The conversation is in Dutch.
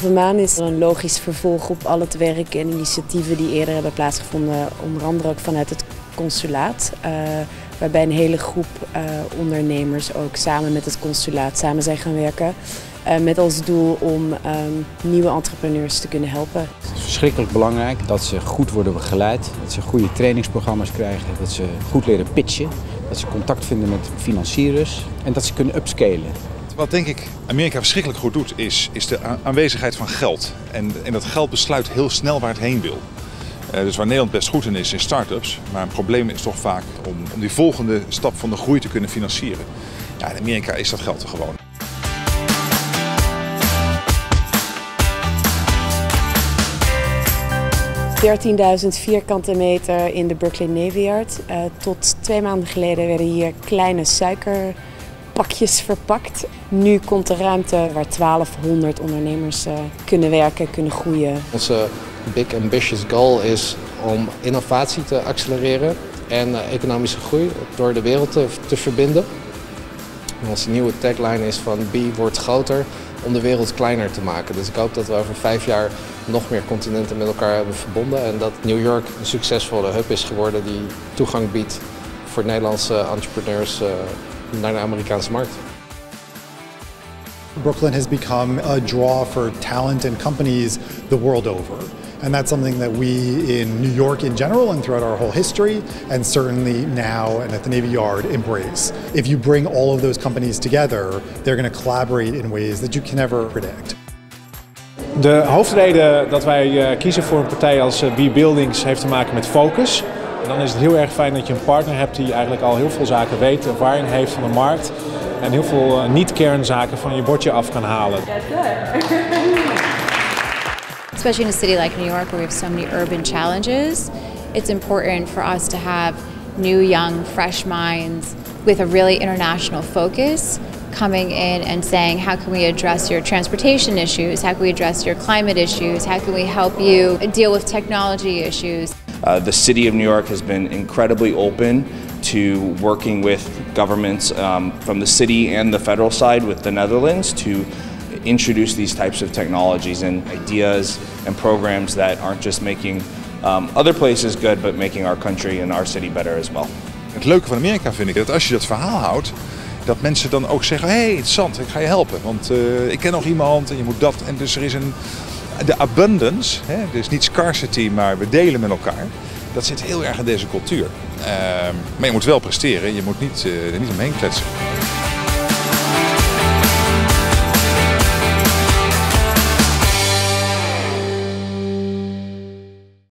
Halve Maan is een logisch vervolg op al het werk en initiatieven die eerder hebben plaatsgevonden, onder andere ook vanuit het consulaat. Waarbij een hele groep ondernemers ook samen met het consulaat samen zijn gaan werken. Met als doel om nieuwe entrepreneurs te kunnen helpen. Het is verschrikkelijk belangrijk dat ze goed worden begeleid, dat ze goede trainingsprogramma's krijgen, dat ze goed leren pitchen, dat ze contact vinden met financiers en dat ze kunnen upscalen. Wat denk ik Amerika verschrikkelijk goed doet is de aanwezigheid van geld. En dat geld besluit heel snel waar het heen wil. Dus waar Nederland best goed in is start-ups, maar een probleem is toch vaak om die volgende stap van de groei te kunnen financieren. Ja, in Amerika is dat geld er gewoon. $13.000 vierkante meter in de Brooklyn Navy Yard. Tot 2 maanden geleden werden hier kleine suikerpakjes verpakt. Nu komt de ruimte waar 1200 ondernemers kunnen werken, kunnen groeien. Onze big ambitious goal is om innovatie te accelereren en economische groei door de wereld te verbinden. En onze nieuwe tagline is van B wordt groter om de wereld kleiner te maken. Dus ik hoop dat we over 5 jaar nog meer continenten met elkaar hebben verbonden en dat New York een succesvolle hub is geworden die toegang biedt voor Nederlandse entrepreneurs naar de Amerikaanse markt. Brooklyn has become a draw for talent and companies the world over. And that's something that we in New York in general and throughout our whole history, and certainly now and at the Navy Yard, embrace. If you bring all of those companies together, they're going to collaborate in ways that you can never predict. De hoofdreden dat wij kiezen voor een partij als B-Buildings heeft te maken met focus. En dan is het heel erg fijn dat je een partner hebt die eigenlijk al heel veel zaken weet, ervaring heeft van de markt en heel veel niet-kernzaken van je bordje af kan halen. Especially in a city like New York where we have so many urban challenges, it's important for us to have new, young, fresh minds with a really international focus coming in and saying, how can we address your transportation issues? How can we address your climate issues? How can we help you deal with technology issues? The city of New York has been incredibly open to working with governments from the city and the federal side with the Netherlands to introduce these types of technologies and ideas and programs that aren't just making other places good, but making our country and our city better as well. Het leuke van Amerika vind ik dat als je dat verhaal houdt, dat mensen dan ook zeggen, hey, interessant, ik ga je helpen, want ik ken nog iemand en je moet dat. En dus er is de abundance, dus niet scarcity, maar we delen met elkaar. Dat zit heel erg in deze cultuur. Maar je moet wel presteren, je moet niet omheen kletsen.